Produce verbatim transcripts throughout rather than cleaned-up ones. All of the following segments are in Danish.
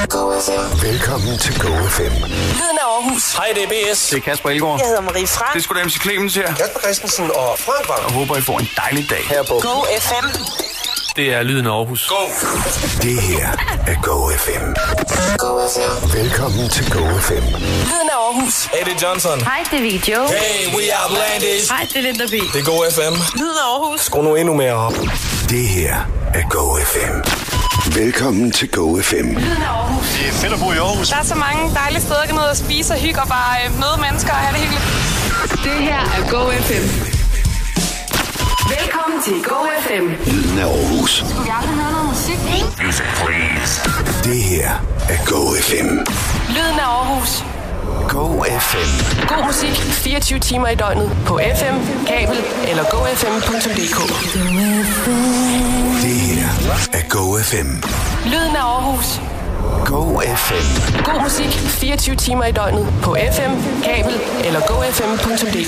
Velkommen til Go F M. Lyden af Aarhus. Hej, det er B S. Det er Kasper Elgaard. Jeg hedder Marie Frank. Det er sgu da M C Clemens her. Kasper Christensen og Frank Bang. Og håber, I får en dejlig dag her på Go F M. Det er Lyden af Aarhus. Go! Det her er Go F M. Go F M. Velkommen til Go F M. Lyden af Aarhus. Hey, det er Johnson. Hej, det er Video. Hey, we are Blandis. Hej, det er Linda B. Det er Go F M. Lyden af Aarhus. Skru nu endnu mere op. Det her er Go F M. Velkommen til Go F M. Lyden af Aarhus. Det er fedt at bo i Aarhus. Der er så mange dejlige steder at gå ned og spise og hygge og bare øh, møde mennesker og have det hyggeligt. Det her er Go F M. Velkommen til Go F M. Lyden af Aarhus. Skulle vi aldrig høre noget musik? Music, please. Det her er Go F M. Lyden af Aarhus. Go F M. God musik fireogtyve timer i døgnet på F M, kabel eller go f m punktum d k. Det her er Go F M. Lyden af Aarhus. Go F M. God musik fireogtyve timer i døgnet på F M, kabel eller go f m punktum d k.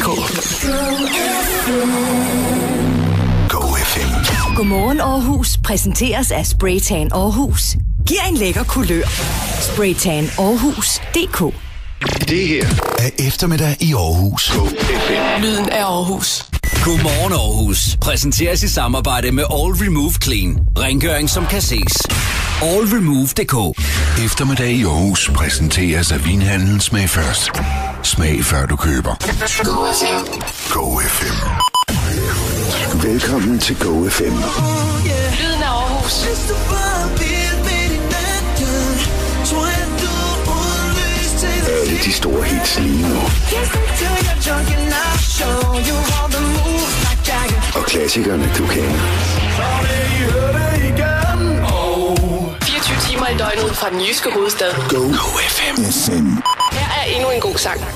Go F M. Godmorgen Aarhus præsenteres af Spraytan Aarhus. Giv en lækker kulør. Spraytan Aarhus punktum d k. Det her er eftermiddag i Aarhus. Go F M. Lyden af Aarhus. Godmorgen Aarhus præsenteres i samarbejde med All Remove Clean. Rengøring som kan ses. all remove punktum d k. Eftermiddag i Aarhus præsenteres af vinhandlen Smag Først. Smag før du køber. Go F M. Velkommen til Go F M. Lyden af Aarhus. Alle de store hits lige nu. Og klassikerne du kender. fireogtyve timer i døgnet fra den jyske hovedstad. Go, Go F M. Her er endnu en god sang.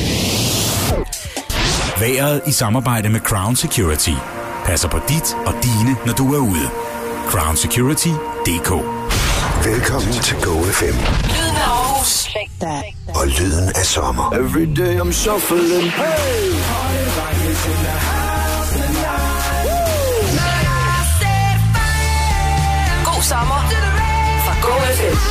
Været i samarbejde med Crown Security. Passer på dit og dine, når du er ude. crown security punktum d k. Velkommen til Go F M. Lyden af Aarhus. Og lyden af sommer. Every day I'm shuffling. Hey! God sommer fra Go F M.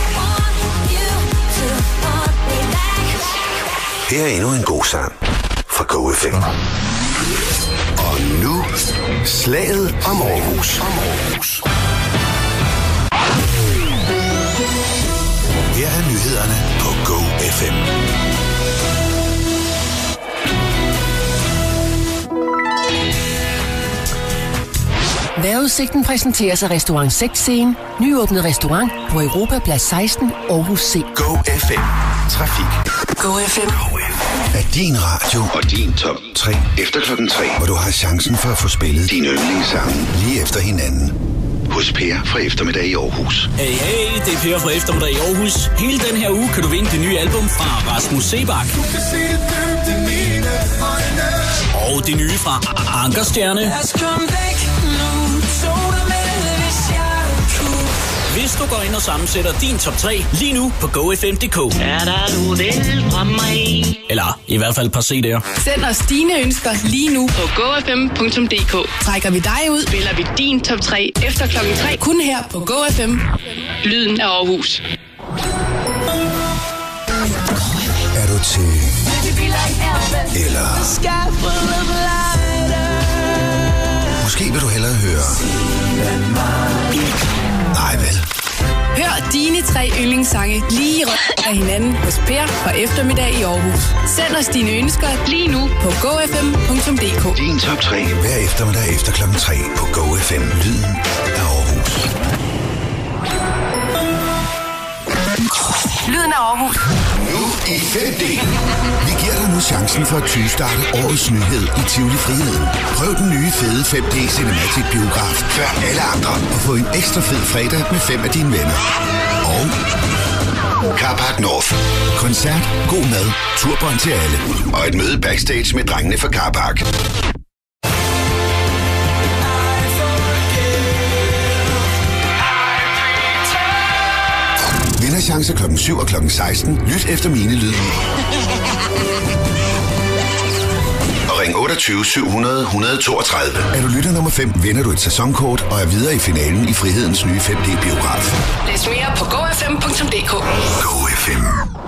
Her er endnu en god sang fra Go F M. Og nu, slaget om Aarhus. Her er nyhederne på Go F M. Vejrudsigten præsenteres af Restaurant Sigtscene. Nyåbnet restaurant på Europaplads seksten, Aarhus C. Go F M. Trafik. Go F M. Er din radio og din top tre efter klokken tre, hvor du har chancen for at få spillet dine yndlingssange lige efter hinanden. Hos Per fra Eftermiddag i Aarhus. Hey, hey, det er Per fra Eftermiddag i Aarhus. Hele den her uge kan du vinde det nye album fra Rasmus Sebak. Og det nye fra Ankerstjerne. Hvis du går ind og sammensætter din top tre lige nu på go f m punktum d k. Er der nu vel fra mig? Eller i hvert fald et par C D'er. Send os dine ønsker lige nu på go f m punktum d k. Trækker vi dig ud, vælger vi din top tre efter klokken tre. Kun her på Go F M. Lyden af Aarhus. Er du til? Eller? Måske vil du hellere høre. Nej vel. Hør dine tre yndlingssange lige rundt af hinanden hos Per fra Eftermiddag i Aarhus. Send os dine ønsker lige nu på go f m punktum d k. Din top tre hver eftermiddag efter klokken tre på Go F M. Lyden af Aarhus. Lyden af Aarhus. Nu i fem D. Vi giver dig nu chancen for at tyve-starte årets nyhed i Tivoli Friheden. Prøv den nye fede fem D Cinematic Biograf før alle andre og få en ekstra fed fredag med fem af dine venner. Og Carpark North. Koncert, god mad, turbånd til alle og et møde backstage med drengene fra Carpark. Vinderchance klokken syv og klokken seksten. Lyt efter mine lyd. Og ring otteogtyve syv hundrede et hundrede og toogtredive. Er du lytter nummer fem, vinder du et sæsonkort og er videre i finalen i Frihedens nye fem D-biograf. Læs mere på go f m punktum d k. Go F M.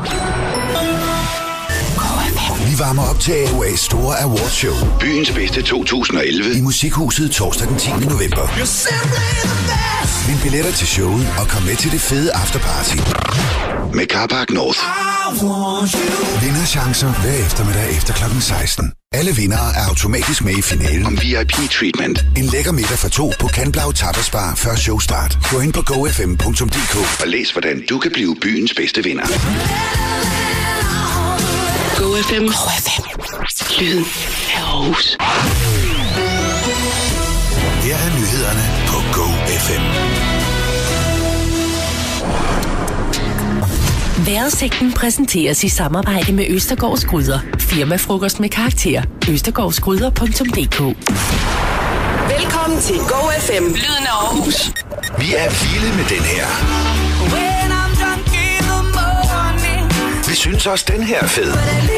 Vi varmer op til A O A's store awardshow. Byens bedste to tusind og elleve. I Musikhuset torsdag den tiende november. Vind billetter til showet og kom med til det fede afterparty. Med Carpark North. Vinderchancer hver eftermiddag efter klokken seksten. Alle vindere er automatisk med i finalen om V I P-treatment. En lækker middag for to på Canblau Tapas Bar før showstart. Gå ind på go f m punktum d k og læs, hvordan du kan blive byens bedste vinder. Go F M. Go F M. Lyden af Aarhus. Her er nyhederne på Go F M. Vejrudsigten præsenteres i samarbejde med Østergaards Gryder. Firmafrokost med karakter. østergaardsgryder punktum d k. Velkommen til Go F M. Lyden af Aarhus. Vi er vilde med den her. Vi synes også, den her er fed.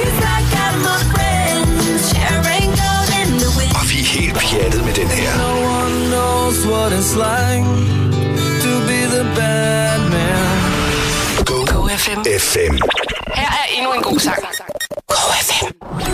Og vi er helt pjattet med den her. Go, Go F M. F M. Her er endnu en god sang. Go F M.